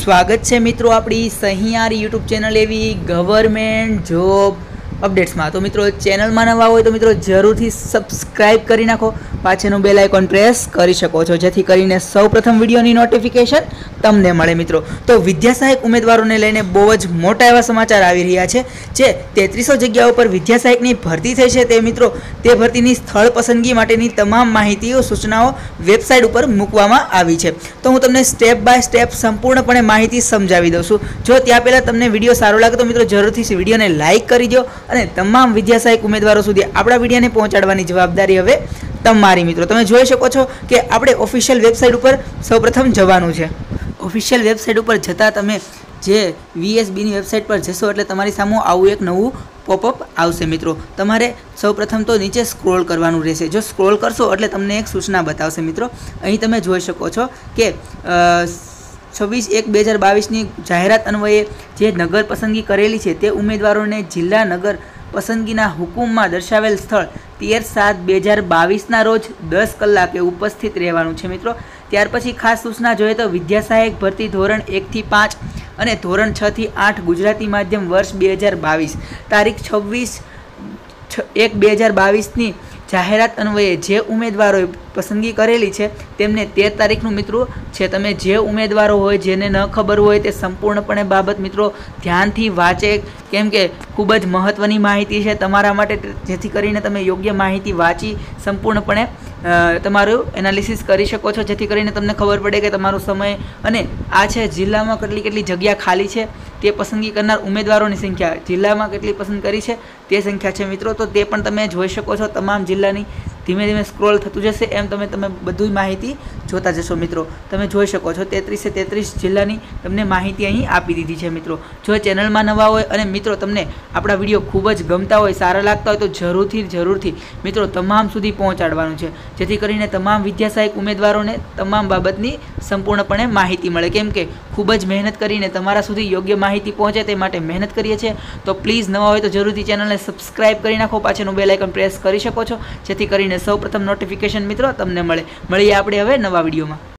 स्वागत है मित्रों अपनी सहियारी यूट्यूब चेनल एवं गवर्नमेंट जॉब अपडेट्स में। तो मित्रों चेनल में नवा हो तो मित्रों जरूर थी सब्सक्राइब करी नाखो, पाछेनु बेल आइकॉन प्रेस करी शको छो जेथी करीने सौ प्रथम विडियोनी नोटिफिकेशन तमने मळे। मित्रों तो विद्या सहायक उम्मीदवारों ने लईने बहुज मोटा एवा समाचार आवी रह्या छे जे 3300 जग्याओं पर विद्या सहायकनी भरती थई छे। ते मित्रों ते भरतीनी स्थळ पसंदगी माटेनी तमाम माहितीओ सूचनाओ वेबसाइट पर मूकवामां आवी छे। तो हूँ तमने स्टेप बाय स्टेप संपूर्णपणे माहिती समजावी दऊं छुं। जो त्या पहेला तमने विडियो सारो लागे तो मित्रों जरूरथी विडियोने लाइक करी दो અને તમામ વિદ્યા સહાયક ઉમેદવારો સુધી આપણા વિડિયોને પહોંચાડવાની જવાબદારી હવે તમારી। મિત્રો તમે જોઈ શકો છો કે આપણે ઓફિશિયલ વેબસાઇટ ઉપર સૌપ્રથમ જવાનું છે। ઓફિશિયલ વેબસાઇટ ઉપર જતાં તમે જે વીએસબીની વેબસાઇટ પર જશો એટલે તમારી સામે આવું એક નવું પોપઅપ આવશે। મિત્રો તમારે સૌપ્રથમ તો નીચે સ્ક્રોલ કરવાનું રહેશે। જો સ્ક્રોલ કરશો એટલે તમને એક સૂચના બતાવશે। મિત્રો અહીં તમે જોઈ શકો છો કે 26/1/2022 जाहेरात अन्वये जे नगर पसंदगी करेली है ते उम्मीदवारों ने जिला नगर पसंदगीना हुकुम में दर्शावेल स्थल 13/7/2022 रोज 10 कलाके उपस्थित रहेवानुं छे। मित्रों त्यार पछी खास सूचना जोईए तो विद्या सहायक भर्ती धोरण 1 થી 5 અને ધોરણ 6 થી 8 गुजराती माध्यम वर्ष 2022 तारीख 26/1/2022 जाहेरात अन्वये जे उम्मीदवारों पसंदगी करेली है तेमने 13 तारीखनु मित्रों है। तमे जे उम्मीदवारों होय जेने न खबर होय ते संपूर्णपणे बाबत मित्रों ध्यानथी वाँचे, केम के खूब ज महत्वनी माहिती है तमारा माटे, जेथी करीने तमे योग्य माहिती वाँची संपूर्णपणे तमारुं एनालिसिस करी शको छो, जेथी करीने तमने खबर पड़े कि तमारो समय अने आ छे जिल्लामां केटली केटली जग्या खाली छे ते पसंदगी करनार उम्मीदवारोनी संख्या जिल्लामां केटली पसंद करी छे ते संख्या छे। मित्रों तो ते पण तमे जोई शको छो। तमाम जिल्लानी धीमे धीमे स्क्रोल थतुं जशे एम तमे तमे बधी माहिती जोता जशो। मित्रों तमे जोई शको छो 33 जिल्लानी तमने माहिती अहीं आपी दीधी छे। मित्रों जो चेनल में नवा होय अने मित्रों तमने आपणा विडियो खूब ज गमता होय, सारा लागता होय तो जरूरथी मित्रों तमाम सुधी पहोंचाडवानुं छे, जेथी करीने तमाम विद्या सहायक उम्मीदवारोने तमाम बाबतनी संपूर्णपणे माहिती मळे। केम के खूब ज मेहनत करीने तमारा सुधी योग्य माहिती पहोंचे ते माटे मेहनत करीए छीए। तो प्लीज नवा होय तो जरूरथी चेनलने सब्सक्राइब करी नाखो, पाछळनुं बेल आइकन प्रेस करी शको छो, जेथी करीने सौ प्रथम नोटिफिकेशन मित्रों तमने मळे। મળીએ આપણે હવે નવા વિડીયોમાં।